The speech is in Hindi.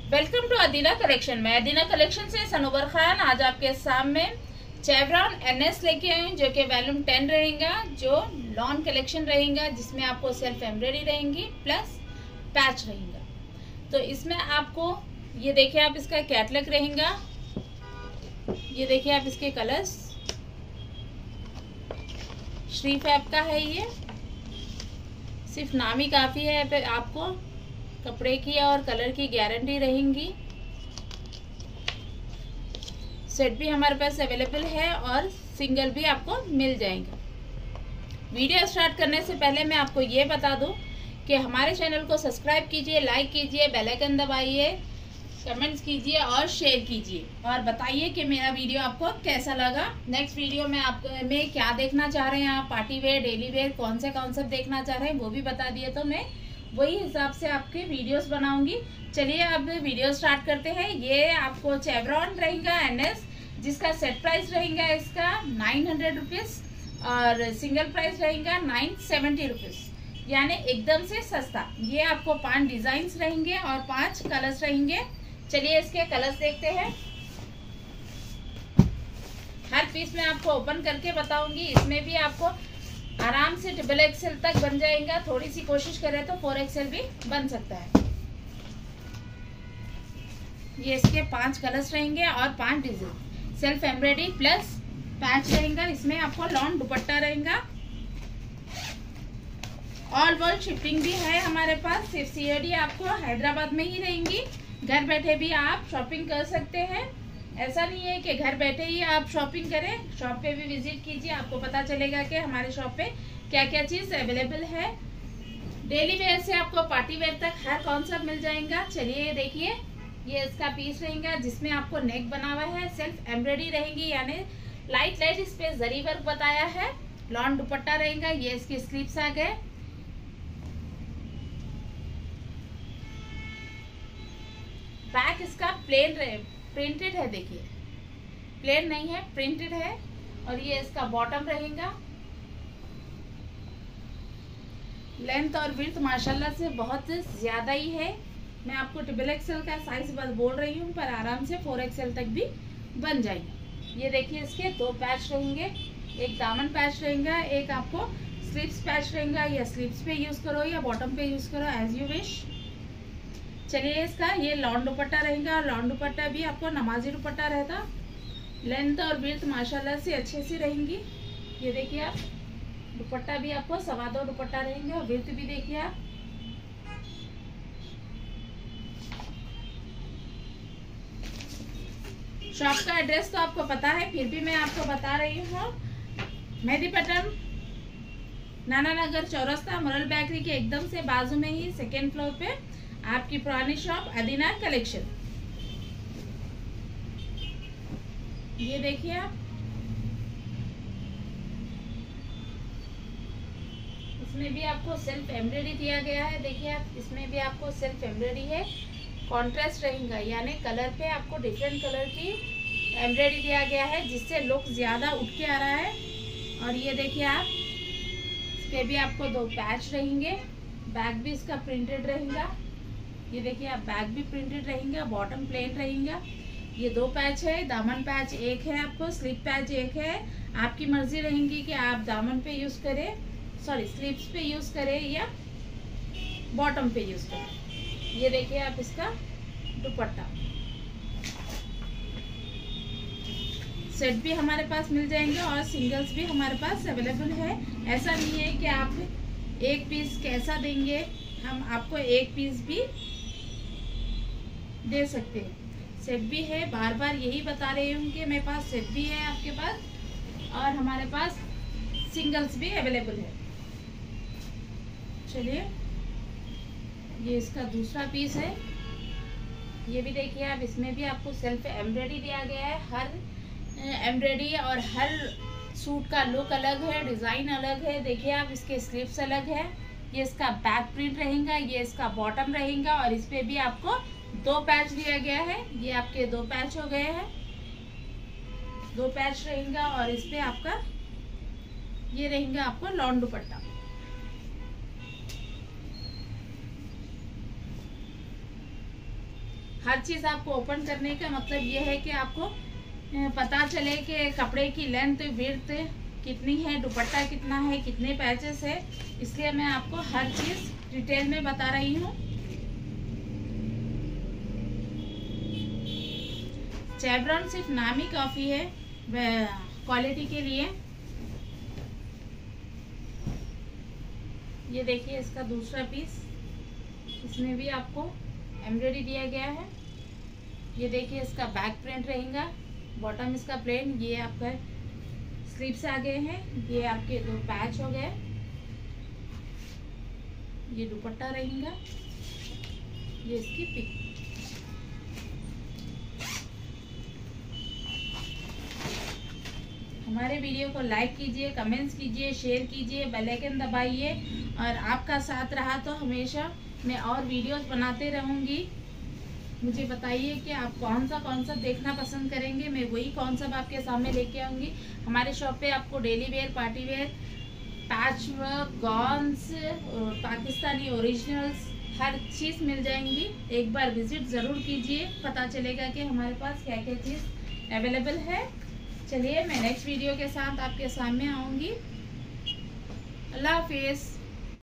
Welcome to Adina collection. मैं अदीना कलेक्शन से सनोवर खान आज आपके सामने चेवरॉन एनएस लेके आई हूँ, जो कि वॉल्यूम 10 रहेगा, जो लॉन कलेक्शन रहेगा, जिसमें आपको सेल्फ एम्ब्रॉयडरी रहेंगी प्लस पैच रहेगा। तो इसमें आपको ये देखिए, आप इसका कैटलॉग रहेगा, ये देखिए आप इसके कलर्स, श्री फैब का है, ये सिर्फ नाम ही काफी है। फिर आपको कपड़े की और कलर की गारंटी रहेंगी। सेट भी हमारे पास अवेलेबल है और सिंगल भी आपको मिल जाएगा। वीडियो स्टार्ट करने से पहले मैं आपको ये बता दूं कि हमारे चैनल को सब्सक्राइब कीजिए, लाइक कीजिए, बेल आइकन दबाइए, कमेंट्स कीजिए और शेयर कीजिए और बताइए कि मेरा वीडियो आपको कैसा लगा। नेक्स्ट वीडियो में आप में क्या देखना चाह रहे हैं, आप पार्टी वेयर, डेली वेयर, कौन से कॉन्सेप्ट देखना चाह रहे हैं वो भी बता दिए तो मैं वही हिसाब से आपके वीडियोस बनाऊंगी। चलिए अब वीडियो स्टार्ट करते हैं। ये आपको चेवरॉन रहेगा एनएस, जिसका सेट प्राइस रहेगा इसका 900 रुपीज और सिंगल प्राइस रहेगा 970 रुपीज, यानी एकदम से सस्ता। ये आपको 5 डिजाइन रहेंगे और 5 कलर्स रहेंगे। चलिए इसके कलर्स देखते हैं। हर पीस में आपको ओपन करके बताऊंगी। इसमें भी आपको आराम से डबल एक्सेल तक बन जाएगा, थोड़ी सी कोशिश करें तो 4 एक्सेल भी बन सकता है। ये इसके 5 कलर्स रहेंगे और 5 design, self embroidery plus patch रहेगा। इसमें आपको लॉन दुपट्टा रहेगा। ऑल वर्ल्ड शिपिंग भी है हमारे पास। सिर्फ सीओडी आपको हैदराबाद में ही रहेंगी। घर बैठे भी आप शॉपिंग कर सकते हैं। ऐसा नहीं है कि घर बैठे ही आप शॉपिंग करें, शॉप पे भी विजिट कीजिए, आपको पता चलेगा कि हमारे शॉप पे क्या क्या चीज अवेलेबल है। डेली वेयर से आपको पार्टी वेयर तक हर कॉन्सेप्ट मिल जाएगा। चलिए देखिए, ये इसका पीस रहेगा, जिसमें आपको नेक बना हुआ है, सेल्फ एम्ब्रॉयडरी रहेगी, यानी लाइट लाइट इस पे जरी वर्क बताया है। लॉन दुपट्टा रहेगा। ये इसकी स्लीव्स आ गए। बैक इसका प्रिंटेड है, देखिए प्लेन नहीं है, प्रिंटेड है। और ये इसका बॉटम रहेगा। लेंथ और विड्थ माशाल्लाह से बहुत ज्यादा ही है। मैं आपको डबल एक्सेल का साइज बस बोल रही हूँ, पर आराम से 4 एक्सेल तक भी बन जाएगा। ये देखिए इसके 2 पैच रहेंगे, एक दामन पैच रहेगा, एक आपको स्लीव्स पैच रहेगा। या स्लीव्स पे यूज करो या बॉटम पे यूज करो, एज यू विश। चलिए इसका ये लॉन दुपट्टा रहेगा। लॉन दुपट्टा भी आपको नमाजी दुपट्टा रहता। लेंथ और विड्थ माशाल्लाह से अच्छे से रहेंगी। ये देखिए आप, दुपट्टा भी आपको 2.25 दुपट्टा रहेंगे और विड्थ भी देखिए आप। शॉप का एड्रेस तो आपको पता है, फिर भी मैं आपको बता रही हूँ। मेहदीपट्टनम, नाना नगर चौरस्ता, मुरल बेकरी के एकदम से बाजू में ही 2nd फ्लोर पे आपकी पुरानी शॉप अदीना कलेक्शन। ये देखिए आप, इसमें भी आपको सेल्फ एम्ब्रॉयडरी दिया गया है। देखिए आप, इसमें भी आपको सेल्फ एम्ब्रॉयडरी है, कॉन्ट्रास्ट रहेगा, यानी कलर पे आपको डिफरेंट कलर की एम्ब्रॉयडरी दिया गया है, जिससे लुक ज्यादा उठ के आ रहा है। और ये देखिए आप, इस पे भी आपको 2 पैच रहेंगे। बैक भी इसका प्रिंटेड रहेगा। ये देखिए आप, बैक भी प्रिंटेड रहेगा, बॉटम प्लेन रहेगा। ये 2 पैच है, दामन पैच एक है, आपको स्लीव पैच एक है। आपकी मर्जी रहेगी कि आप दामन पे यूज करें, सॉरी स्लीव्स पे यूज करें या बॉटम पे यूज करें। ये देखिए आप, इसका दुपट्टा सेट भी हमारे पास मिल जाएंगे और सिंगल्स भी हमारे पास अवेलेबल है। ऐसा नहीं है कि आप एक पीस कैसा देंगे, हम आपको एक पीस भी दे सकते हैं। सेट भी है, बार बार यही बता रही हूँ कि मेरे पास सेट भी है आपके पास और हमारे पास सिंगल्स भी अवेलेबल है। चलिए, ये इसका दूसरा पीस है। ये भी देखिए आप, इसमें भी आपको सेल्फ एम्ब्रॉयडरी दिया गया है। हर एम्ब्रॉयडरी और हर सूट का लुक अलग है, डिजाइन अलग है। देखिए आप, इसके स्लीव्स अलग है। ये इसका बैक प्रिंट रहेगा, ये इसका बॉटम रहेगा और इस पे भी आपको 2 पैच दिया गया है। ये आपके 2 पैच हो गए हैं, 2 पैच रहेगा और इस पे आपका ये रहेगा आपको लॉन दुपट्टा। हर चीज़ आपको ओपन करने का मतलब ये है कि आपको पता चले कि कपड़े की लेंथ विड्थ कितनी है, दुपट्टा कितना है, कितने पैचेस है, इसलिए मैं आपको हर चीज़ डिटेल में बता रही हूँ। चेवरॉन सिर्फ नामी काफ़ी है क्वालिटी के लिए। ये देखिए इसका दूसरा पीस, इसमें भी आपको एम्ब्रॉयडरी दिया गया है। ये देखिए इसका बैक प्रिंट रहेगा, बॉटम इसका प्लेन, ये आपका स्लीव्स आ गए हैं, ये आपके 2 पैच हो गए, ये दुपट्टा रहेगा, ये इसकी पिक। हमारे वीडियो को लाइक कीजिए, कमेंट्स कीजिए, शेयर कीजिए, बेल आइकन दबाइए, और आपका साथ रहा तो हमेशा मैं और वीडियोस बनाते रहूँगी। मुझे बताइए कि आप कौन सा देखना पसंद करेंगे, मैं वही कौन सा आपके सामने लेके आऊँगी। हमारे शॉप पे आपको daily wear, party wear, patch work, gowns, Pakistani originals हर चीज़ मिल जाएंगी। एक बार विजिट ज़रूर कीजिए, पता चलेगा कि हमारे पास क्या क्या चीज़ अवेलेबल है। चलिए मैं नेक्स्ट वीडियो के साथ आपके सामने आऊँगी। अल्लाह हाफिज़।